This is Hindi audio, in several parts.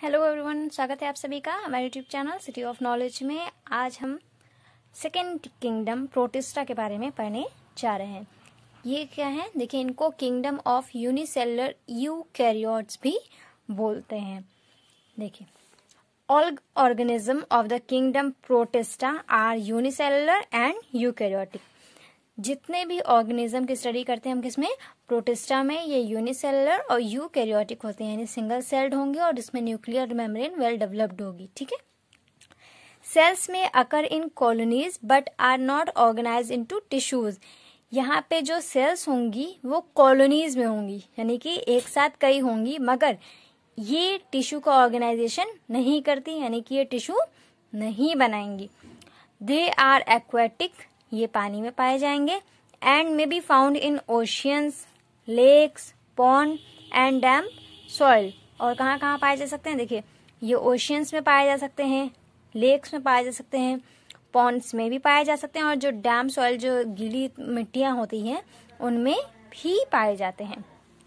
हेलो एवरीवन, स्वागत है आप सभी का हमारे YouTube channel City of Knowledge में। आज हम सेकेंड किंगडम प्रोटिस्टा के बारे में पढ़ने जा रहे हैं। ये क्या है, देखिए, इनको किंगडम ऑफ यूनिसेलुलर यूकैरियोट्स भी बोलते हैं। देखिए, all organism of the kingdom Protista are unicellular and eukaryotic. जितने भी ऑर्गेनिज्म की स्टडी करते हैं हम किसमें, प्रोटिस्टा में, ये यूनिसेलुलर और यूकैरियोटिक होते हैं, यानी सिंगल सेल्ड होंगे और इसमें न्यूक्लियर मेम्ब्रेन वेल डेवलप्ड होगी। ठीक है। सेल्स में occur in colonies but are not organize into tissues. यहाँ पे जो सेल्स होंगी वो कॉलोनीज में होंगी, यानी कि एक साथ कई होंगी, मगर ये टिश्यू का ऑर्गेनाइजेशन नहीं करती, यानी कि ये टिश्यू नहीं बनाएंगी। दे आर एक्वेटिक, ये पानी में पाए जाएंगे, and may be found in oceans, lakes, pond and damp soil. और कहाँ कहाँ पाए जा सकते हैं, देखिए, ये ओशियंस में पाए जा सकते हैं, लेक्स में पाए जा सकते हैं, पॉन्ड्स में भी पाए जा सकते हैं, और जो डैम सॉइल, जो गीली मिट्टियां होती हैं, उनमें भी पाए जाते हैं।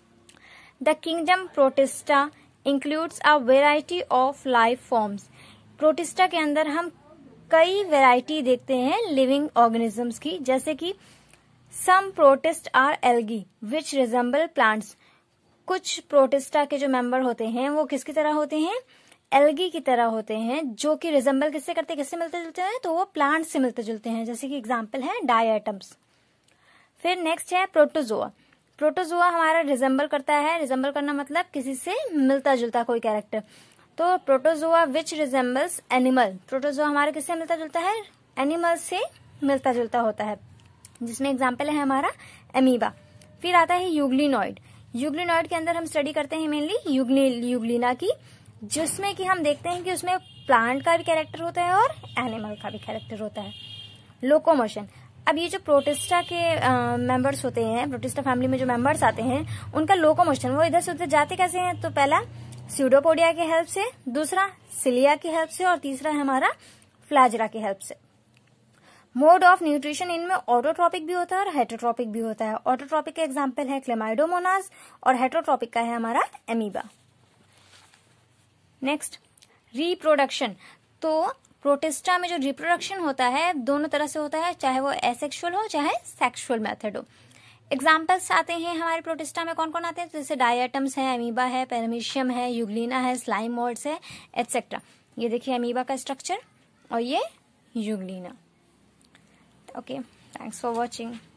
The kingdom Protista includes a variety of life forms. Protista के अंदर हम कई वैरायटी देखते हैं लिविंग ऑर्गेनिजम्स की, जैसे कि some protist are algae which resemble plants. कुछ प्रोटिस्टा के जो मेंबर होते हैं वो किसकी तरह होते हैं, एल्गी की तरह होते हैं, जो कि रिजेंबल किससे करते हैं, किससे मिलते जुलते हैं, तो वो प्लांट से मिलते जुलते हैं, जैसे कि एग्जाम्पल है डायटम्स। फिर नेक्स्ट है प्रोटोजोआ। प्रोटोजोआ हमारा रिजेंबल करता है, रिजेंबल करना मतलब किसी से मिलता जुलता कोई कैरेक्टर। तो protozoa which resembles animal. Protozoa हमारे किससे मिलता जुलता है, एनिमल से मिलता जुलता होता है, जिसमें एग्जाम्पल है हमारा एमीबा। फिर आता है यूग्लिनॉइड। यूग्लिनॉइड के अंदर हम स्टडी करते हैं मेनली यूग्लिना की, जिसमें कि हम देखते हैं कि उसमें प्लांट का भी कैरेक्टर होता है और एनिमल का भी कैरेक्टर होता है। लोकोमोशन। अब ये जो प्रोटिस्टा के मेंबर्स होते हैं, प्रोटिस्टा फैमिली में जो मेंबर्स आते हैं, उनका लोकोमोशन, वो इधर से उधर जाते कैसे हैं, तो पहला स्यूडोपोडिया की हेल्प से, दूसरा सिलिया की हेल्प से, और तीसरा है हमारा फ्लैजरा की हेल्प से। मोड ऑफ न्यूट्रिशन इनमें ऑटोट्रॉपिक भी होता है और हेटरोट्रॉपिक भी होता है। ऑटोट्रॉपिक का एग्जांपल है क्लेमाइडोमोनास और हेटरोट्रॉपिक का है हमारा एमीबा। Next, reproduction. तो प्रोटिस्टा में जो रिप्रोडक्शन होता है दोनों तरह से होता है, चाहे वो एसेक्सुअल हो चाहे सेक्सुअल मेथड हो। एग्जाम्पल्स आते हैं हमारे प्रोटिस्टा में, कौन कौन आते हैं, जैसे डायटम्स है, अमीबा है, पेरमिशियम है, यूग्लिना है, स्लाइम मोल्ड्स है, एटसेट्रा। ये देखिए अमीबा का स्ट्रक्चर और ये euglena. Okay, thanks for watching.